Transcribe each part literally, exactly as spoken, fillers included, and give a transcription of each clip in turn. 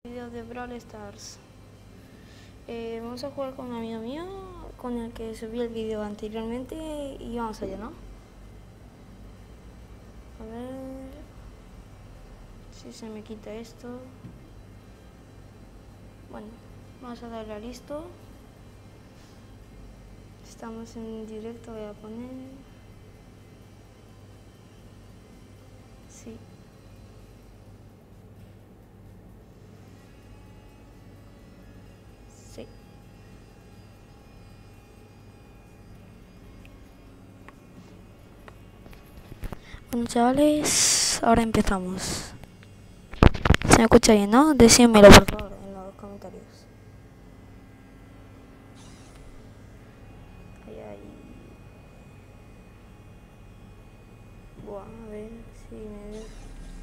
Video de Brawl Stars. Eh, vamos a jugar con un amigo mío con el que subí el video anteriormente y vamos allá, ¿no? A ver si se me quita esto. Bueno, vamos a darle a listo. Estamos en directo, voy a poner. Sí. Sí. Bueno, chavales, ahora empezamos. ¿Se me escucha bien, no? Decídmelo, por favor, en los comentarios. Ahí, ahí. Buah, a ver si me ve.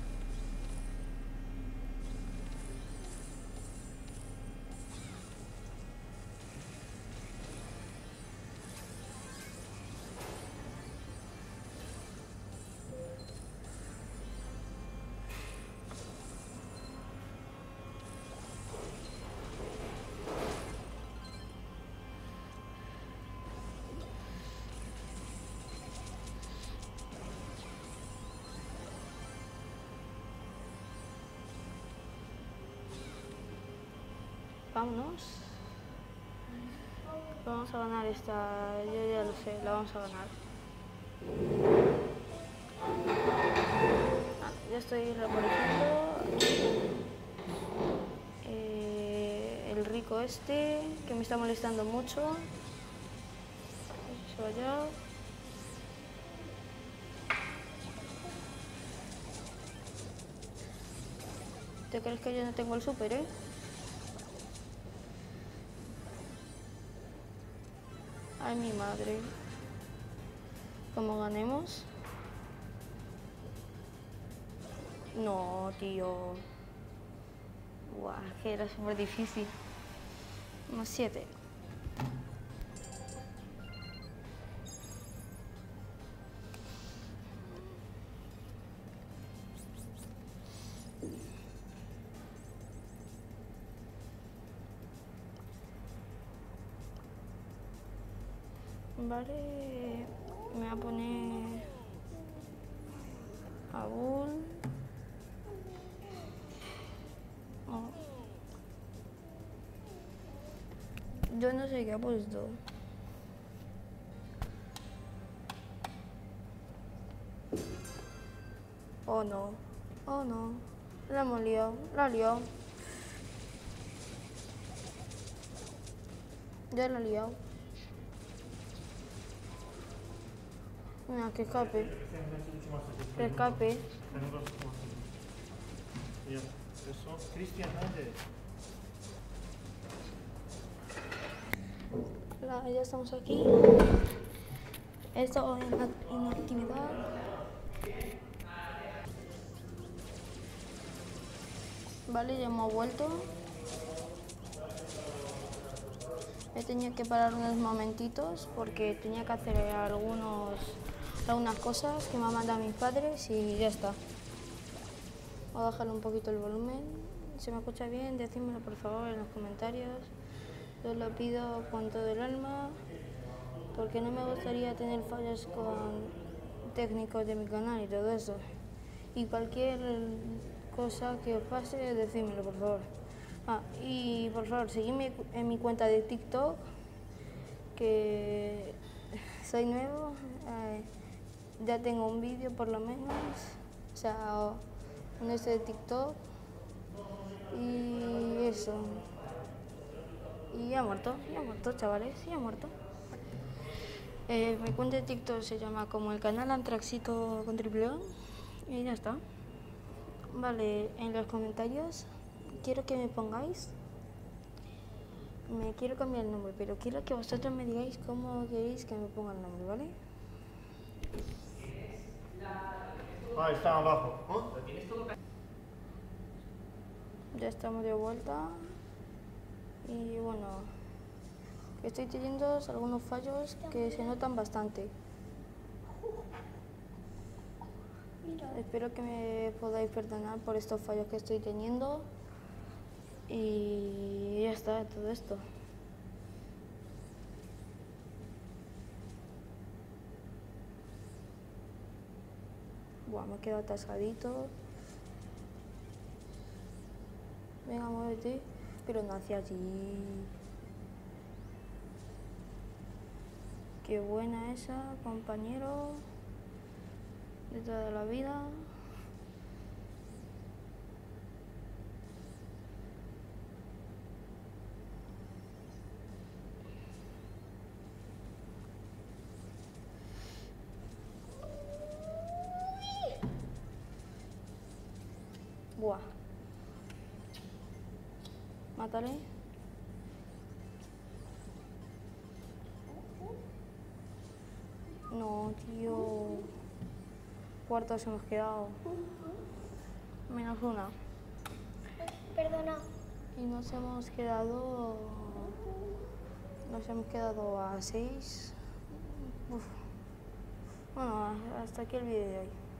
Vámonos. Vamos a ganar esta, yo ya lo sé, la vamos a ganar. Ah, ya estoy reapareciendo. Eh, el rico este, que me está molestando mucho. Se vaya. ¿Te crees que yo no tengo el super, eh? Ay, mi madre. ¿Cómo ganemos? No, tío. Buah, que era súper difícil. Más siete. Vale, me voy a poner a Bull. Oh. Yo no sé qué ha puesto. Oh no, oh no, la hemos liado, la ha liado. Ya la he liado. Mira, que escape. Que escape. La, ya estamos aquí. Esto en la inactividad. Vale, ya hemos vuelto. He tenido que parar unos momentitos porque tenía que hacer algunos, algunas cosas que me han mandado mis padres y ya está. Voy a bajarle un poquito el volumen. Si me escucha bien, decídmelo por favor en los comentarios. Os lo pido con todo el alma porque no me gustaría tener fallos con técnicos de mi canal y todo eso. Y cualquier cosa que os pase, decídmelo por favor. Ah, y por favor, seguidme en mi cuenta de TikTok, que soy nuevo, eh, ya tengo un vídeo por lo menos, o sea, un este de TikTok, y eso. Y ya ha muerto, ya ha muerto, chavales, ya ha muerto. Eh, mi cuenta de TikTok se llama como el canal Antraxito con triple O, y ya está. Vale, en los comentarios quiero que me pongáis, me quiero cambiar el nombre, pero quiero que vosotros me digáis cómo queréis que me ponga el nombre, ¿vale? Ah, está abajo, ¿no? Ya estamos de vuelta y bueno, estoy teniendo algunos fallos que se notan bastante. Espero que me podáis perdonar por estos fallos que estoy teniendo. Y ya está, todo esto. Buah, me quedo atascadito. Venga, muévete. Pero no hacia allí. Qué buena esa, compañero. De toda la vida. Buah. Mátale. No, tío. Cuartos hemos quedado. Menos una. Perdona. Y nos hemos quedado... Nos hemos quedado a seis. Uf. Bueno, hasta aquí el vídeo de hoy.